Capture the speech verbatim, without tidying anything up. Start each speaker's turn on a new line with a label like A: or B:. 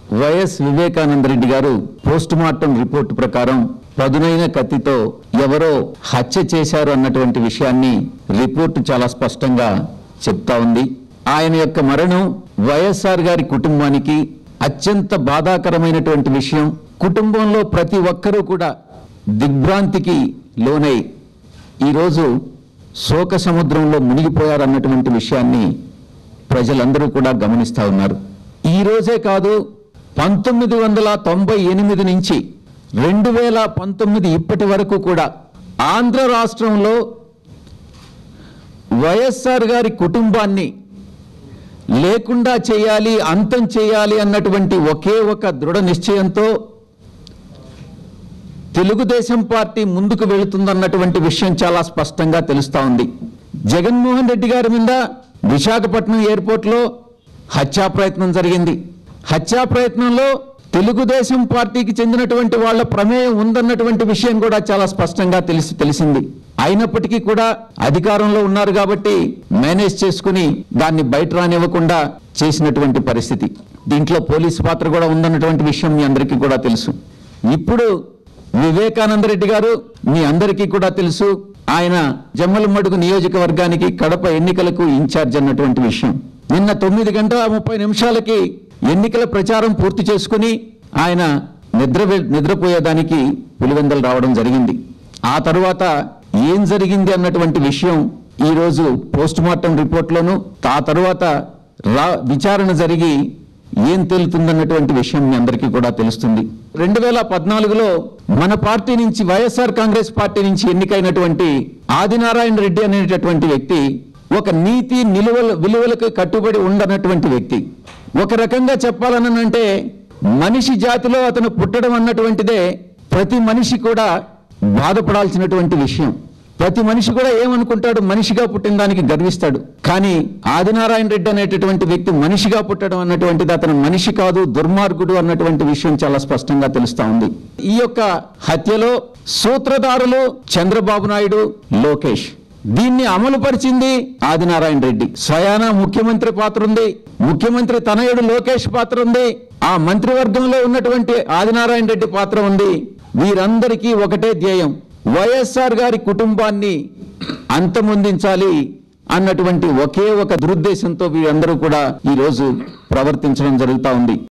A: YS Vivekananda Reddy గారు post mortem report ప్రకారం పదునైన కత్తితో ఎవరో హత్య చేశారు అన్నటువంటి విషయాన్ని రిపోర్టు చాలా స్పష్టంగా చెప్తా ఉంది. ఆయన యొక్క మరణం వైఎస్ఆర్ గారి కుటుంబానికి అత్యంత బాధాకరమైనటువంటి విషయం. కుటుంబంలో ప్రతి ఒక్కరూ కూడా దిగ్భ్రాంతికి లోనై ఈరోజు శోక సముద్రంలో మునిగిపోయారన్నటువంటి విషయాన్ని ప్రజలందరూ కూడా గమనిస్తూ ఉన్నారు. ఈ రోజే కాదు, పంతొమ్మిది వందల తొంభై ఎనిమిది నుంచి రెండు వేల పంతొమ్మిది ఇప్పటి వరకు కూడా ఆంధ్ర రాష్ట్రంలో వైఎస్ఆర్ గారి కుటుంబాన్ని లేకుండా చేయాలి, అంతం చేయాలి అన్నటువంటి ఒకే ఒక దృఢ నిశ్చయంతో తెలుగుదేశం పార్టీ ముందుకు వెళుతుందన్నటువంటి విషయం చాలా స్పష్టంగా తెలుస్తా ఉంది. జగన్మోహన్ రెడ్డి గారి మీద విశాఖపట్నం ఎయిర్పోర్ట్లో హత్యా ప్రయత్నం జరిగింది. హత్యా ప్రయత్నంలో తెలుగుదేశం పార్టీకి చెందినటువంటి వాళ్ళ ప్రమేయం ఉందన్నటువంటి విషయం కూడా చాలా స్పష్టంగా తెలిసి తెలిసింది. అయినప్పటికీ కూడా అధికారంలో ఉన్నారు కాబట్టి మేనేజ్ చేసుకుని దాన్ని బయట రానివ్వకుండా చేసినటువంటి పరిస్థితి. దీంట్లో పోలీసు పాత్ర కూడా ఉందన్నటువంటి విషయం మీ అందరికీ కూడా తెలుసు. ఇప్పుడు వివేకానందరెడ్డి గారు మీ అందరికీ కూడా తెలుసు, ఆయన జమ్మలమడుగు నియోజకవర్గానికి కడప ఎన్నికలకు ఇన్ఛార్జ్ అన్నటువంటి విషయం. నిన్న తొమ్మిది గంటల ముప్పై నిమిషాలకి ఎన్నికల ప్రచారం పూర్తి చేసుకుని ఆయన నిద్ర నిద్రపోయేదానికి పులివెందలు రావడం జరిగింది. ఆ తరువాత ఏం జరిగింది అన్నటువంటి విషయం ఈరోజు పోస్ట్ మార్టం రిపోర్ట్లోను ఆ తరువాత రా విచారణ జరిగి ఏం తేలుతుందన్నటువంటి విషయం మీ అందరికీ కూడా తెలుస్తుంది. రెండు వేల పద్నాలుగులో మన పార్టీ నుంచి వైఎస్ఆర్ కాంగ్రెస్ పార్టీ నుంచి ఎన్నికైనటువంటి ఆదినారాయణ రెడ్డి అనేటటువంటి వ్యక్తి ఒక నీతి నిలువల విలువలకు కట్టుబడి ఉండనటువంటి వ్యక్తి. ఒక రకంగా చెప్పాలనంటే మనిషి జాతిలో అతను పుట్టడం అన్నటువంటిదే ప్రతి మనిషి కూడా బాధపడాల్సినటువంటి విషయం. ప్రతి మనిషి కూడా ఏమనుకుంటాడు, మనిషిగా పుట్టిన దానికి గర్విస్తాడు. కానీ ఆదినారాయణ రెడ్డి అనేటటువంటి వ్యక్తి మనిషిగా పుట్టడం అన్నటువంటిది అతను మనిషి కాదు, దుర్మార్గుడు అన్నటువంటి విషయం చాలా స్పష్టంగా తెలుస్తా ఉంది. ఈ యొక్క హత్యలో సూత్రధారులు చంద్రబాబు నాయుడు, లోకేష్. దీన్ని అమలు పరిచింది ఆదినారాయణ రెడ్డి. స్వయానా ముఖ్యమంత్రి పాత్ర ఉంది, ముఖ్యమంత్రి తనయుడు లోకేష్ పాత్ర ఉంది, ఆ మంత్రివర్గంలో ఉన్నటువంటి ఆదినారాయణ రెడ్డి పాత్ర ఉంది. వీరందరికీ ఒకటే ధ్యేయం, వైఎస్ఆర్ గారి కుటుంబాన్ని అంతమొందించాలి అన్నటువంటి ఒకే ఒక దురుద్దేశంతో వీరందరూ కూడా ఈరోజు ప్రవర్తించడం జరుగుతూ ఉంది.